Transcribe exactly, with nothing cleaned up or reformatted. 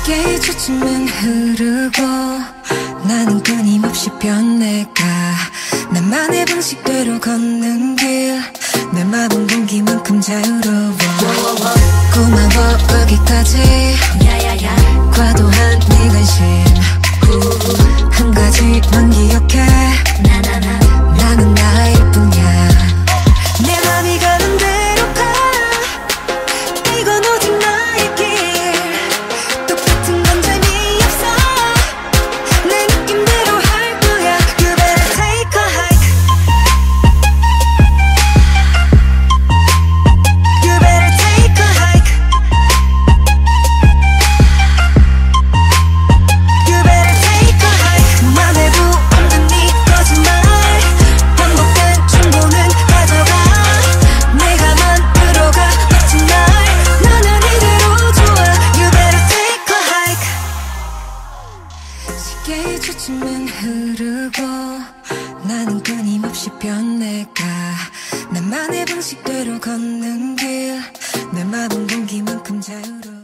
시계의 초침은 흐르고 나는 끊임없이 변해가 나만의 방식대로 걷는 길 내 맘은 공기만큼 자유로워 고마워 여기까지 과도한 네 관심 한 가지만 기억해 나는 나일 뿐이야 내 맘이 가는 대로 가 이건 오직 나의 길 똑같은 건 재미없어 내 느낌대로 할 거야 You better take a hike You better take a hike You better take a hike 맘에 부없는 네 거짓말 반복된 충고는 가져가 내가 만들어가 멋진 날 나는 이대로 좋아 You better take a hike 시계의 초침은 흐르고 나는 끊임없이 변해가 나만의 방식대로 걷는 길 내 맘은 공기만큼 자유로워